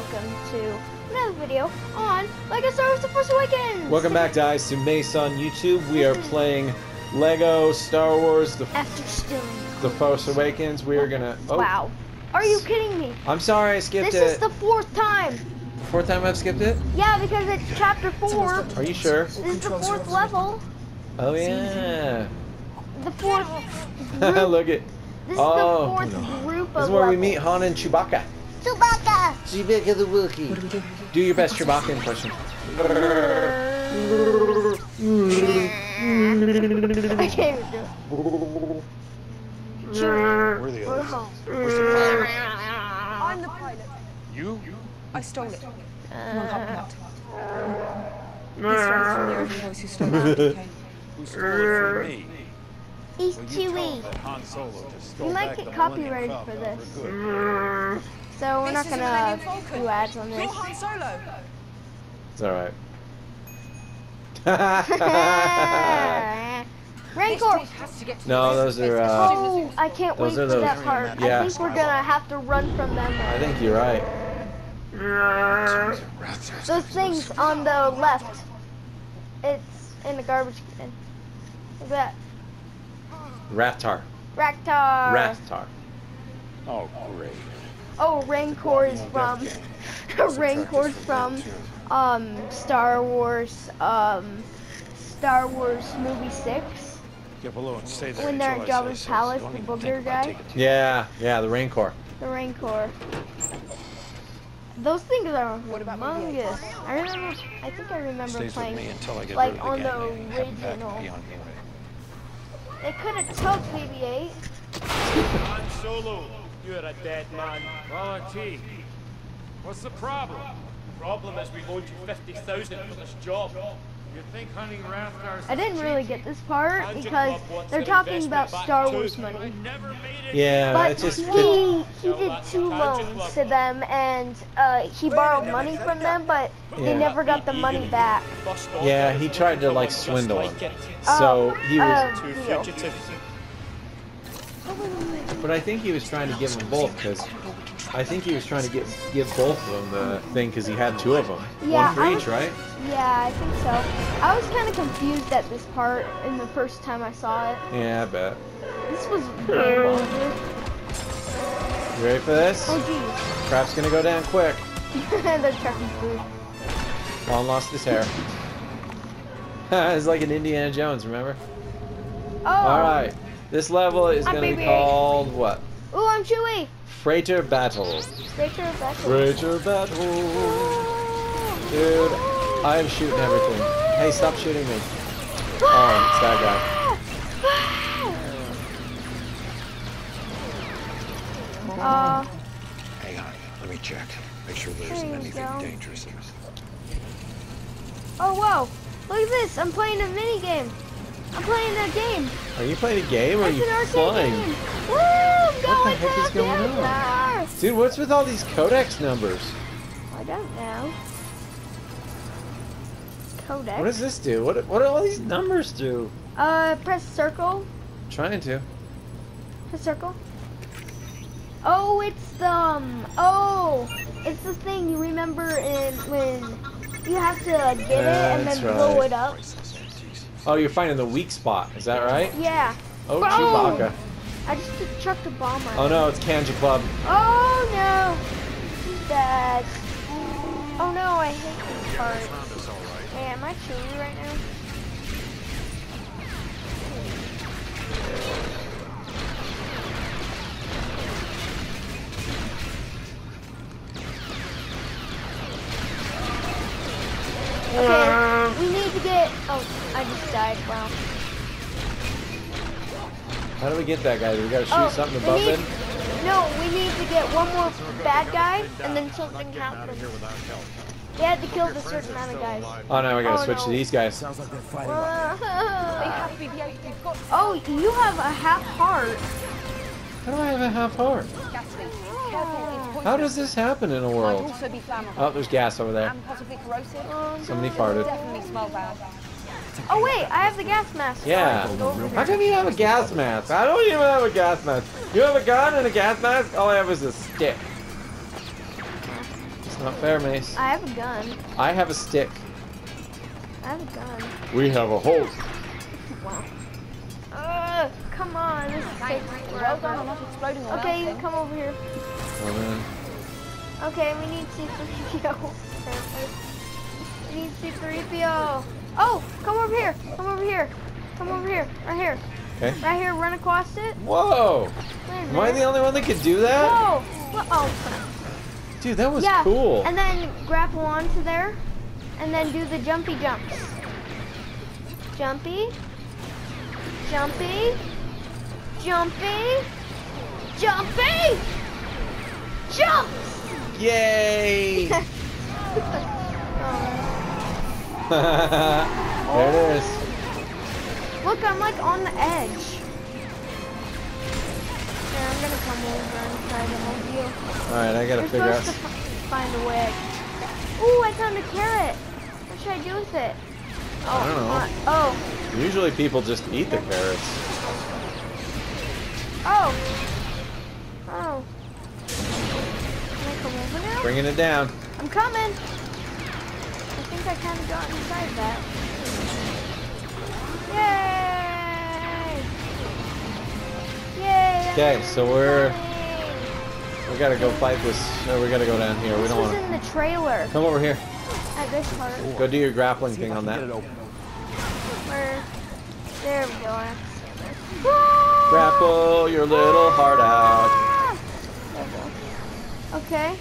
welcome to another video on Lego Star Wars: The Force Awakens! Welcome back, guys, to Mace on YouTube. We are playing Lego Star Wars: The Force Awakens. We are gonna... Oh. Wow. Are you kidding me? I'm sorry, I skipped it. This is the fourth time. Fourth time I've skipped it? Yeah, because it's chapter 4. Are you sure? This is the fourth level. Oh, yeah. The fourth group. Look at... This is the fourth group of This is where we levels. meet Han and Chewbacca. Chewbacca! Chewbacca the Wookiee. What do we do? Do your best Chewbacca impression. I can't even do it. Where are the others? Where's the pilot? I'm the pilot. You? I stole it. Well, not. This one's from the original voice who stole it. Who stole it from me? He's Well, you Chewie. told that Han Solo just stole We might back get the copyrighted Millennium for Falcon this. good. So we're not This is gonna Millennium Falcon. do ads on You're this. Han Solo. It's alright. Rancor! This has to get to No, the those are, Oh, I can't wait those are for those- that part. yeah. I think we're gonna have to run from them. I think you're right. Those things on the left. It's in the garbage can. Look at that. Rathtar. Raktar. Rathtar. Oh, great. Oh, Rancor is from Rancor's from Star Wars movie 6. Get below and stay there. When they're until at I Jabba's say so. palace, Don't the even booger think about guy. taking it. Yeah, the Rancor. The Rancor. Those things are What about humongous. I think I remember Stays with me playing until I get like rid on of the gang and have him back original. beyond me. They could have took BB-8. Han Solo, you're a dead man. Well, T, what's the problem? Problem is we loaned you 50,000 for this job. You think hunting Rathtars? I didn't really get this part Andrew because Club wants they're their talking investment about back Star too. Wars money. Never made it. Yeah, But it's just... he did 2 loans to them, and he borrowed money from them, but they Yeah. never got the money back. Yeah, he tried to, like, swindle him. So, he was... Two Deal. fugitives. But I think he was trying to give them both, because... I think he was trying to give both of them the thing, because he had 2 of them. Yeah, One for each, right? Yeah, I think so. I was kind of confused at this part in the first time I saw it. Yeah, I bet. This was way longer. You ready for this? Oh, jeez. Crap's gonna go down quick. They're chucking food. Juan lost his hair. It's like an Indiana Jones, remember? Oh. Alright. This level is I'm gonna be BB-8. called what? Ooh, I'm Chewie. Freighter Battle. Breaker of Battle. Freighter Battle. Dude, I am shooting everything. Hey, stop shooting me. Oh, it's that guy. Hang on. Let me check. Make sure there There isn't you anything go. dangerous. Oh, whoa. Look at this. I'm playing a mini game. I'm playing a game. Are you playing a game or are It's you an arcade flying? game. Woo! I'm going heck is going on? faster. Dude, what's with all these codex numbers? I don't know. Codex. What does this do? What do all these numbers do? Press circle. Trying to. Press circle. Oh, it's the it's the thing you remember in when you have to get it and That's then blow right. it up. Oh, you're finding the weak spot. Is that right? Yeah. Oh, Boom! Chewbacca. I just chucked a bomb on Oh it. no, it's Kanja Club. Oh no! He's dead. Oh no, I hate this part. Hey, am I Chewie right now? Okay, we need to get... Oh, I just died. Wow. How do we get that guy? Do we gotta shoot Oh, something we above need- him? No, we need to get one more bad guy, and then something happens. We had to kill a certain amount of guys. Oh no, we gotta Oh, switch no. to these guys. They have BB-8. We've got Oh, you have a half heart. How do I have a half heart? gasoline. Careful, it's poisonous. How does this happen in a Might world? also be flammable. Oh, there's gas over there. And possibly corrosive. Somebody farted. Definitely smell bad. Oh wait, I have the gas mask. Yeah. Go over How here. come you have a gas mask? I don't even have a gas mask. You have a gun and a gas mask? All I have is a stick. It's Not fair, Mace. I have a gun. I have a stick. I have a gun. We have a host. Wow. Come on. This takes Well done, forever. I'm not exploding all Okay, out come over here. Oh man. Okay, we need C3PO. We need C3PO. Oh, come over here. Come over here. Come over here. Right here. Okay. Right here. Run across it. Whoa! Wait a Am I minute. the only one that could do that? Whoa. Oh, crap. Dude, that was Yeah. cool. And then grapple onto there. And then do the jumpy jumps. Jumpy. Jumpy. Jumpy. Jumpy. Jump! Yay! Oh. There it is. Look, I'm like on the edge. Here, I'm gonna come over and try to help you. Alright, I gotta We're figure out. supposed to find a way. Ooh, I found a carrot. What should I do with it? I don't know. Oh. Usually people just eat the carrots. Oh. Oh. Can I come over now? Bringing it down. I'm coming. I think I kind of got inside that. Yay! Yay! Okay, so we gotta go fight this. No, we gotta go down here. We This don't was want in the trailer to. Come over here. at this part. Go do your grappling thing on that. Where? There we go. Grapple your little heart out. There we go. Okay.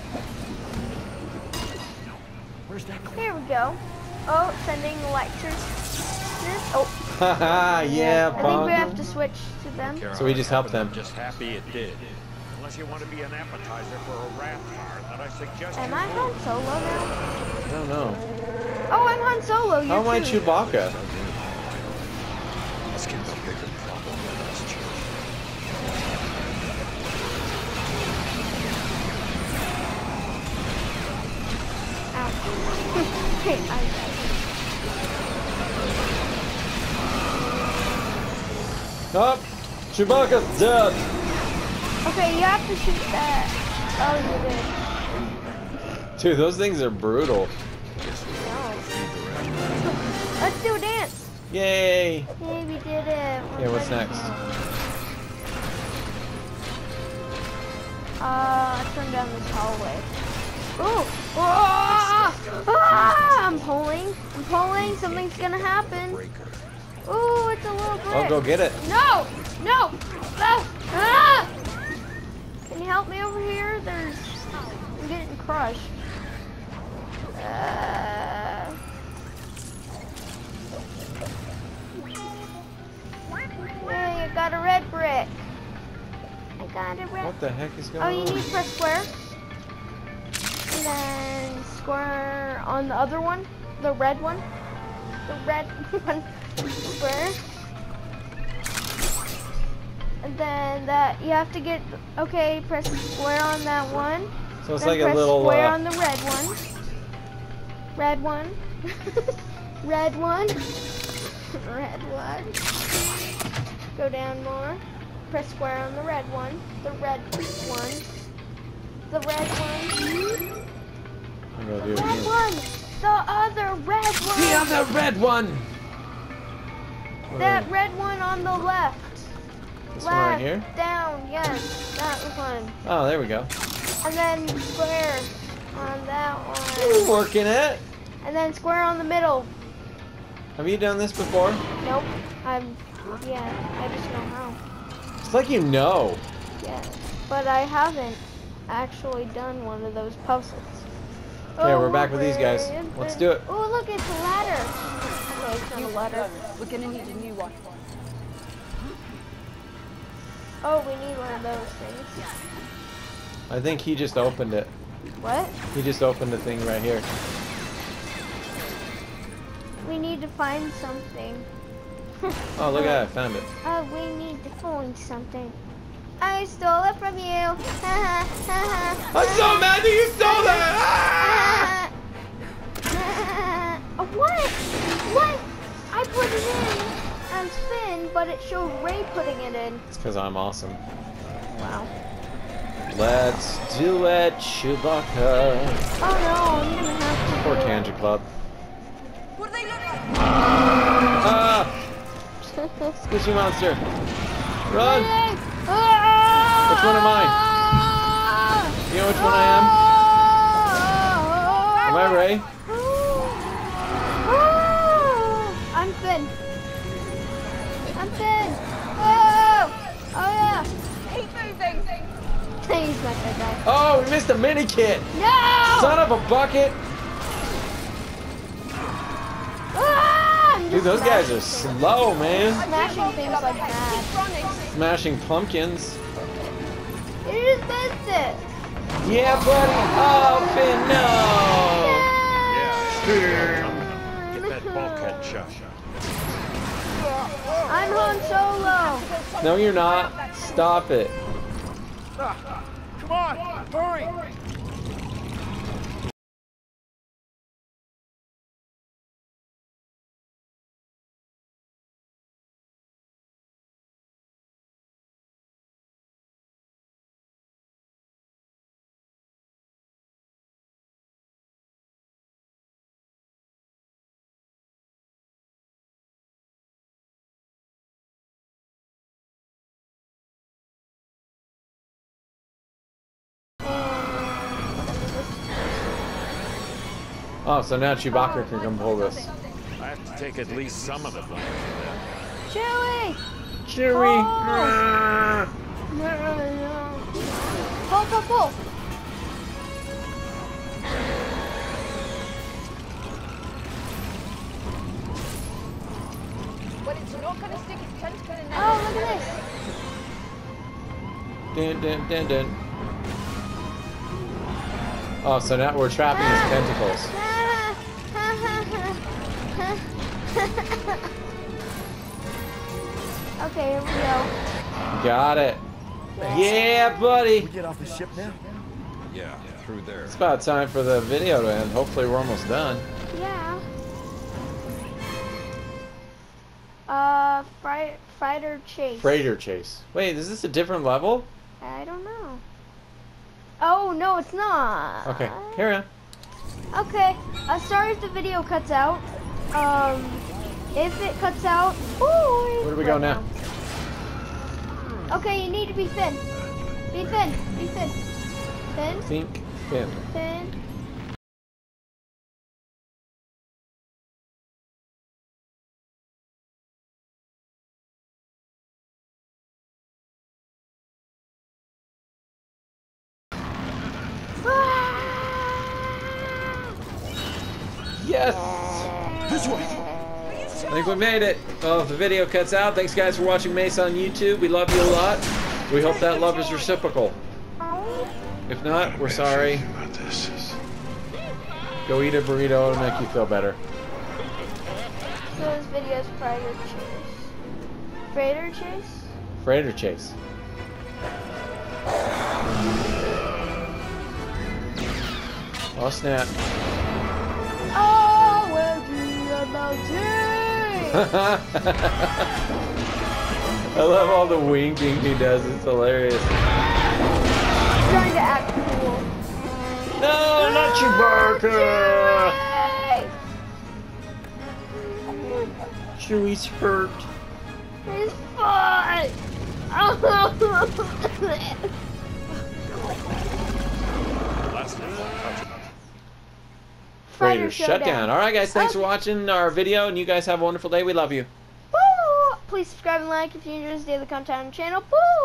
Where's that going? Here we go. Oh, sending lectures. Oh, Haha, yeah, I think we have bum. to switch to them. So we just help them. I'm just happy it did. Unless you want to be an appetizer for a rat car, then I suggest Am you I Han Solo now? I don't know. Oh, I'm Han Solo. How am I You're too. Chewbacca? Let's get the bigger problem than us, Ow. Hey, Oh, Chewbacca's dead. okay, you have to shoot that. Oh, you Dude, those things are brutal. did. No. Let's do a dance. Yay. Yay, we did it. Yeah, what's next? Turn down this hallway. Ooh! Ah! Ah! I'm pulling. Something's gonna happen. breaker. Ooh, it's a little brick. I'll go get it. No! No! No! Ah! Can you help me over here? I'm getting crushed. Yay, I got a red brick. I got a red. What the heck is Oh, going you on? need to press square. And then square on the other one. The red one. The red one. Square. And then that, you have to get, okay, press square on that one. So it's Then like a press little. square on the red one. Red one. Red one. Red one. Go down more. Press square on the red one. The red one. The red one. I'm gonna do it Red again. one. The other red one. The other red one. That red one on the left. This Left. one right here. Down. Yes. That one. Oh, there we go. And then square on that You're one. working it. And then square on the middle. Have you done this before? Nope. Yeah, I just know how. It's like you know. Yeah. But I haven't actually done one of those puzzles. Okay, we're back with these guys. Let's do it. Oh, look, it's a ladder. Okay, it's not a ladder. We're gonna need a new one. Oh, we need one of those things. I think he just opened it. What? He just opened the thing right here. We need to find something. Oh, look at that. I found it. We need to find something. I stole it from you. I'm so mad that you stole that! What? What? I put it in on spin, but it showed Ray putting it in. It's because I'm awesome. Wow. Let's do it, Chewbacca. Oh no, I'm gonna have to. Poor Tangent Club. What do they look like? Ah! Squishy monster. Run! Which one am I? You know which one I am? Am I Ray? I'm Finn. I'm Finn. Oh! Oh yeah! Keep moving. He's not gonna die. Oh, we missed a mini kit! No! Son of a bucket! Ah, I'm Dude, just those guys are smashing slow, man. Smashing things like that. Keep running. Smashing pumpkins. You just missed it. Yeah, buddy. Oh, Finn, no! Get that bulkhead shut. I'm Han Solo. No, you're not. Stop it. Come on, hurry! Oh, so now Chewbacca can come pull this. I have to take at least some of the blame for that. Chewie. Chewie! Pull, pull, pull. When it's not going to stick its tentacle in there. Oh, look at this. Dun, dun, dun, dun. Oh, so now we're trapping his tentacles. Okay, here we go. Got it. Yeah, buddy. We get off the ship now? Yeah, through there. It's about time for the video to end. Hopefully we're almost done. Yeah. Fighter chase. Freighter chase. Wait, is this a different level? I don't know. Oh, no, it's not. Okay, carry on. Okay, sorry if the video cuts out. If it cuts out, ooh, Where do we go now? Okay, you need to be Finn. Be Finn. Be Finn. Finn. Think, Finn. Finn. Yes! This way! I think we made it. Well, if the video cuts out, thanks guys for watching Mace on YouTube. We love you a lot. We hope that love is reciprocal. If not, we're sorry. Go eat a burrito, it'll make you feel better. So this video is Freighter Chase. Freighter Chase? Freighter chase. Oh snap. Oh, we'll be about I love all the winking he does. It's hilarious. trying to act cool. No, not Chewbacca! Chewie's hurt. He's fine. Freighter shutdown. All right, guys. Thanks for watching our video, and you guys have a wonderful day. We love you. Woo! Please subscribe and like if you enjoy this daily content on the channel. Woo!